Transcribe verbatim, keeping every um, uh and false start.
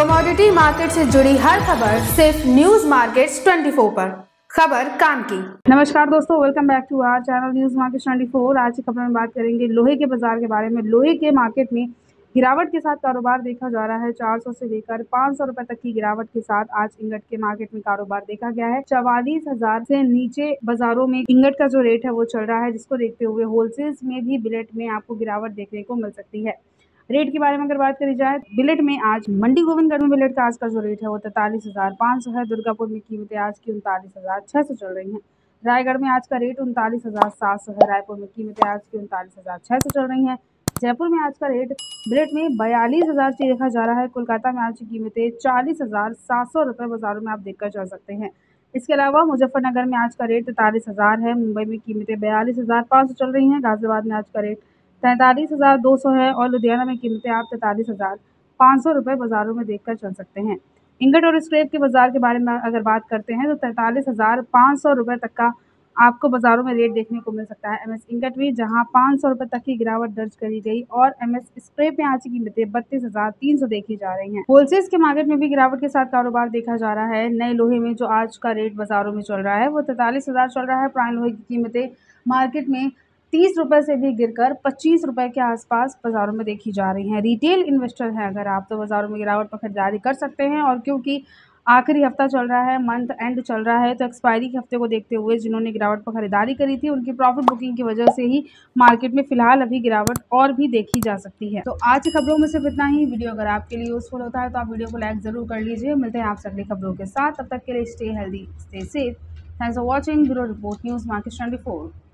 Commodity market से जुड़ी हर खबर सिर्फ न्यूज मार्केट्स चौबीस पर। खबर काम की। नमस्कार दोस्तों, welcome back to our channel news market चौबीस। आज की खबर में बात करेंगे लोहे के बाजार के बारे में। लोहे के मार्केट में गिरावट के साथ कारोबार देखा जा रहा है। चार सौ से लेकर पाँच सौ रुपए तक की गिरावट के साथ आज इंगट के मार्केट में कारोबार देखा गया है। चवालीस हजार से नीचे बाजारों में इंगट का जो रेट है वो चल रहा है, जिसको देखते हुए होलसेल्स में भी बिलेट में आपको गिरावट देखने को मिल सकती है। रेट के बारे में अगर बात करी जाए, बिलेट में आज मंडी गोविंदगढ़ में बिलेट का आज का जो रेट है वो तैतालीस हजार पाँच सौ है। दुर्गापुर में कीमतें आज की उनतालीस हजार छह सौ चल रही हैं। रायगढ़ में आज का रेट उनतालीस हजार सात सौ है। रायपुर में कीमतें आज की उनतालीस हजार छह सौ चल रही हैं। जयपुर में आज का रेट बिलेट में बयालीस हजार से देखा जा रहा है। कोलकाता में आज की कीमतें चालीस हजार सात सौ रुपये बाजारों में आप देखकर चल सकते हैं। इसके अलावा मुजफ्फरनगर में आज का रेट तैतालीस हजार है। मुंबई में कीमतें बयालीस हजार पाँच सौ चल रही हैं। गाजियाबाद में आज का रेट तैंतालीस हजार दो सौ है और लुधियाना में कीमतें आप तैंतालीस हजार पाँच सौ रुपये बाजारों में देखकर चल सकते हैं। इंगट और स्क्रैप के बाजार के बारे में अगर बात करते हैं तो तैंतालीस हजार पाँच सौ रुपये तक का आपको बाजारों में रेट देखने को मिल सकता है। एमएस इंगट में जहां पाँच सौ रुपये तक की गिरावट दर्ज करी गई और एमएस स्क्रैप में आज की कीमतें बत्तीस हजार तीन सौ देखी जा रही हैं। होलसेल्स के मार्केट में भी गिरावट के साथ कारोबार देखा जा रहा है। नए लोहे में जो आज का रेट बाजारों में चल रहा है वो तैंतालीस हजार चल रहा है। पुराने लोहे की कीमतें मार्केट में तीस रुपए से भी गिरकर पच्चीस रुपए के आसपास बाजारों में देखी जा रही हैं। रिटेल इन्वेस्टर हैं अगर आप, तो बाजारों में गिरावट पर खरीदारी कर सकते हैं। और क्योंकि आखिरी हफ्ता चल रहा है, मंथ एंड चल रहा है, तो एक्सपायरी के हफ्ते को देखते हुए जिन्होंने गिरावट पर खरीदारी करी थी उनकी प्रॉफिट बुकिंग की वजह से ही मार्केट में फिलहाल अभी गिरावट और भी देखी जा सकती है। तो आज की खबरों में सिर्फ इतना ही। वीडियो अगर आपके लिए यूजफुल होता है तो आप वीडियो को लाइक जरूर कर लीजिए। मिलते हैं आपसे अगली खबरों के साथ, तब तक के लिए stay healthy, stay safe. Thanks for watching. Bureau report, news market चौबीस।